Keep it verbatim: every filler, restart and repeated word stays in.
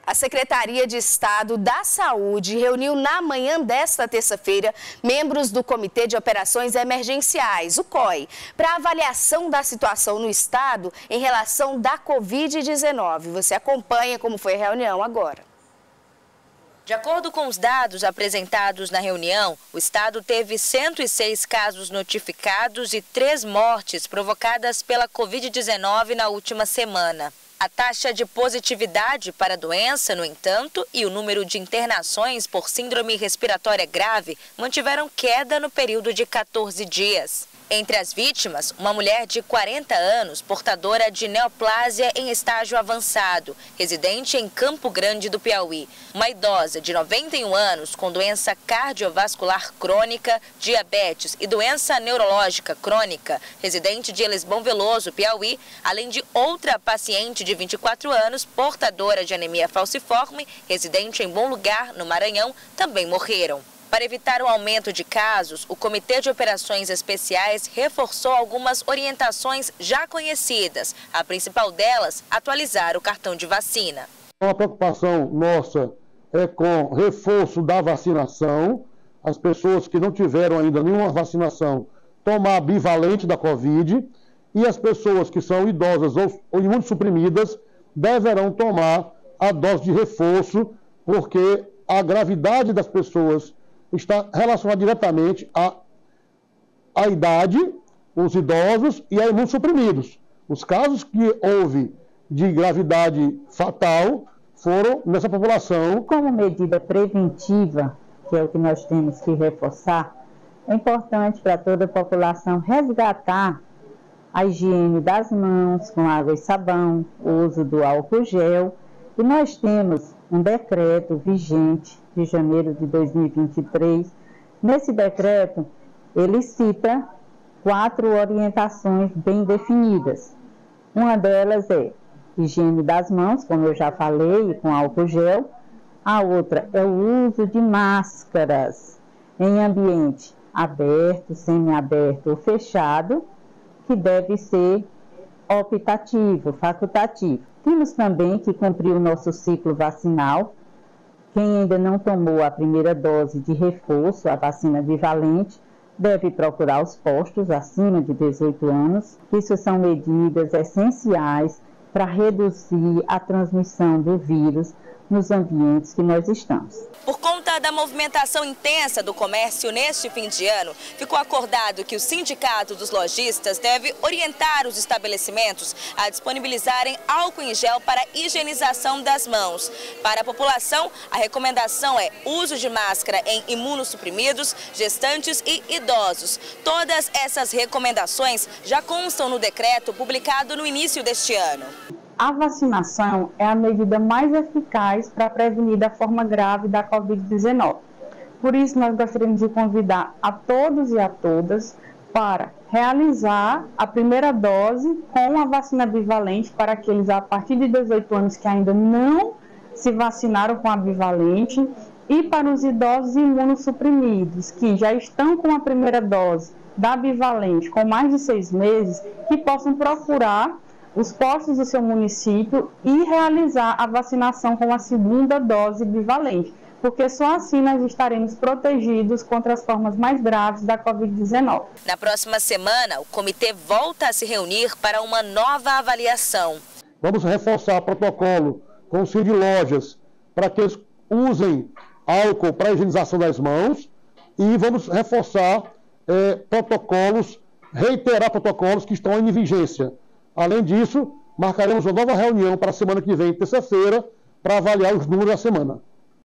A Secretaria de Estado da Saúde reuniu na manhã desta terça-feira membros do Comitê de Operações Emergenciais, o C O I, para avaliação da situação no estado em relação da Covid dezenove. Você acompanha como foi a reunião agora. De acordo com os dados apresentados na reunião, o estado teve cento e seis casos notificados e três mortes provocadas pela Covid dezenove na última semana. A taxa de positividade para a doença, no entanto, e o número de internações por síndrome respiratória grave mantiveram queda no período de quatorze dias. Entre as vítimas, uma mulher de quarenta anos, portadora de neoplásia em estágio avançado, residente em Campo Grande do Piauí. Uma idosa de noventa e um anos com doença cardiovascular crônica, diabetes e doença neurológica crônica, residente de Lisbão Veloso, Piauí, além de outra paciente de vinte e quatro anos, portadora de anemia falciforme, residente em Bom Lugar, no Maranhão, também morreram. Para evitar um aumento de casos, o Comitê de Operações Especiais reforçou algumas orientações já conhecidas. A principal delas, atualizar o cartão de vacina. A preocupação nossa é com reforço da vacinação. As pessoas que não tiveram ainda nenhuma vacinação, tomar a bivalente da Covid. E as pessoas que são idosas ou, ou imunossuprimidas deverão tomar a dose de reforço, porque a gravidade das pessoas está relacionado diretamente à, à idade, os idosos e a imunossuprimidos. Os casos que houve de gravidade fatal foram nessa população. Como medida preventiva, que é o que nós temos que reforçar, é importante para toda a população resgatar a higiene das mãos com água e sabão, o uso do álcool gel. E nós temos um decreto vigente de janeiro de dois mil e vinte e três. Nesse decreto, ele cita quatro orientações bem definidas. Uma delas é higiene das mãos, como eu já falei, com álcool gel. A outra é o uso de máscaras em ambiente aberto, semiaberto ou fechado, que deve ser optativo, facultativo. Temos também que cumprir o nosso ciclo vacinal. Quem ainda não tomou a primeira dose de reforço, a vacina bivalente, deve procurar os postos acima de dezoito anos. Isso são medidas essenciais para reduzir a transmissão do vírus nos ambientes que nós estamos. Por conta da movimentação intensa do comércio neste fim de ano, ficou acordado que o Sindicato dos Lojistas deve orientar os estabelecimentos a disponibilizarem álcool em gel para higienização das mãos. Para a população, a recomendação é uso de máscara em imunossuprimidos, gestantes e idosos. Todas essas recomendações já constam no decreto publicado no início deste ano. A vacinação é a medida mais eficaz para prevenir da forma grave da Covid dezenove. Por isso, nós gostaríamos de convidar a todos e a todas para realizar a primeira dose com a vacina bivalente para aqueles a partir de dezoito anos que ainda não se vacinaram com a bivalente e para os idosos imunossuprimidos que já estão com a primeira dose da bivalente com mais de seis meses, que possam procurar os postos do seu município e realizar a vacinação com a segunda dose bivalente, porque só assim nós estaremos protegidos contra as formas mais graves da Covid dezenove. Na próxima semana, o comitê volta a se reunir para uma nova avaliação. Vamos reforçar o protocolo com os de lojas para que eles usem álcool para a higienização das mãos e vamos reforçar eh, protocolos, reiterar protocolos que estão em vigência. Além disso, marcaremos uma nova reunião para a semana que vem, terça-feira, para avaliar os números da semana.